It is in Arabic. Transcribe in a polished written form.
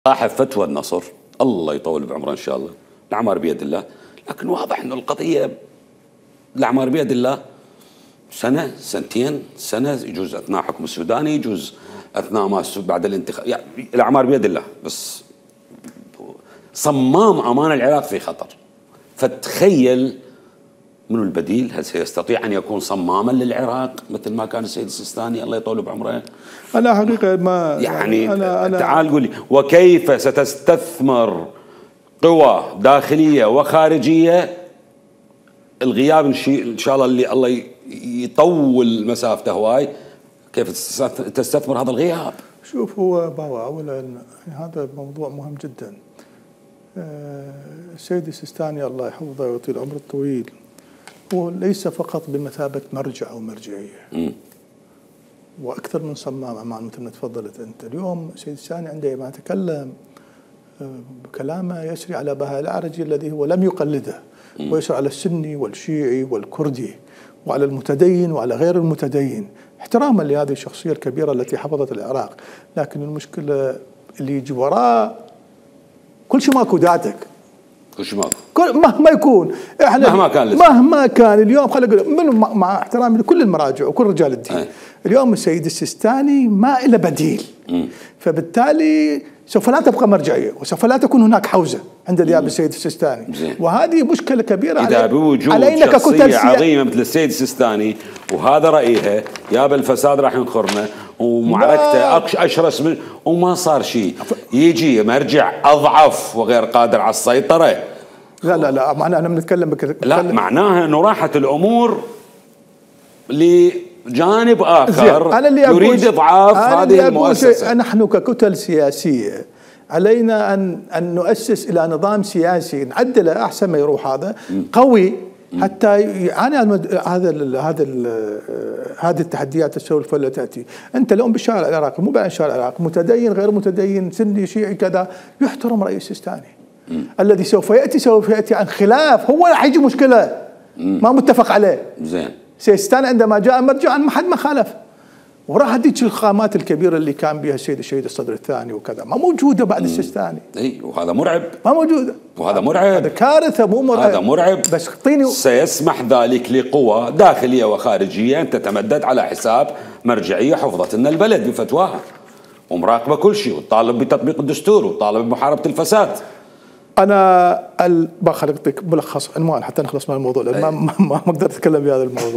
صاحب فتوى النصر الله يطول بعمره ان شاء الله، الاعمار بيد الله، لكن واضح انه القضيه الاعمار بيد الله. سنه سنتين سنه يجوز اثناء حكم السوداني، يجوز اثناء ما بعد الانتخاب، يعني الاعمار بيد الله، بس صمام امان العراق في خطر. فتخيل منو البديل؟ هل سيستطيع ان يكون صماما للعراق مثل ما كان السيد السيستاني الله يطول بعمره؟ انا حقيقه ما يعني أنا تعال قول لي، وكيف ستستثمر قوى داخليه وخارجيه الغياب ان شاء الله اللي الله يطول مسافته هواي، كيف تستثمر هذا الغياب؟ شوف، هو باوا اولا هذا موضوع مهم جدا. السيد السيستاني الله يحفظه ويطيل عمره الطويل هو ليس فقط بمثابه مرجع او مرجعيه، واكثر من صمام امان مثل ما تفضلت انت. اليوم السيد السيستاني عندما يتكلم كلامه يسري على بهاء الأعرجي الذي هو لم يقلده، ويسري على السني والشيعي والكردي وعلى المتدين وعلى غير المتدين، احتراما لهذه الشخصيه الكبيره التي حفظت العراق. لكن المشكله اللي يجي وراه كل شيء ماكو داتك، كل شيء ماكو، مهما يكون، احنا مهما كان اليوم خلينا نقول مع احترامي لكل المراجع وكل رجال الدين، اليوم السيد السيستاني ما له بديل، فبالتالي سوف لا تبقى مرجعيه وسوف لا تكون هناك حوزه عند غياب السيد السيستاني، وهذه مشكله كبيره إذا بوجود شخصيه عظيمه مثل السيد السيستاني وهذا رايها، يابا الفساد راح ينخرنا ومعركته اشرس من وما صار شيء، يجي مرجع اضعف وغير قادر على السيطره. لا معناها انا بنتكلم لا، معناها انه راحت الامور لجانب اخر يريد اضعاف هذه المؤسسه. نحن ككتل سياسيه علينا ان نؤسس الى نظام سياسي نعدله احسن ما يروح هذا قوي، حتى يعني هذه التحديات السوف لا تاتي. انت اليوم بالشارع العراقي، مو بعد الشارع العراقي، متدين غير متدين سني شيعي كذا، يحترم راي السيستاني. الذي سوف ياتي عن خلاف هو راح يجي مشكله ما متفق عليه. زين، السيستاني عندما جاء مرجعا ما حد ما خالف، وراح هذيك الخامات الكبيره اللي كان بها السيد الشهيد الصدر الثاني وكذا ما موجوده بعد السيستاني. اي، وهذا مرعب، ما موجوده، وهذا مرعب، هذا كارثه مو مرعب، هذا مرعب. بس اعطيني سيسمح ذلك لقوى داخليه وخارجيه ان تتمدد على حساب مرجعيه حفظت لنا البلد بفتواها ومراقبه كل شيء، وتطالب بتطبيق الدستور وتطالب بمحاربه الفساد. انا بخلق ملخص عنوان حتى نخلص من الموضوع، لان ما اقدر اتكلم بهذا الموضوع.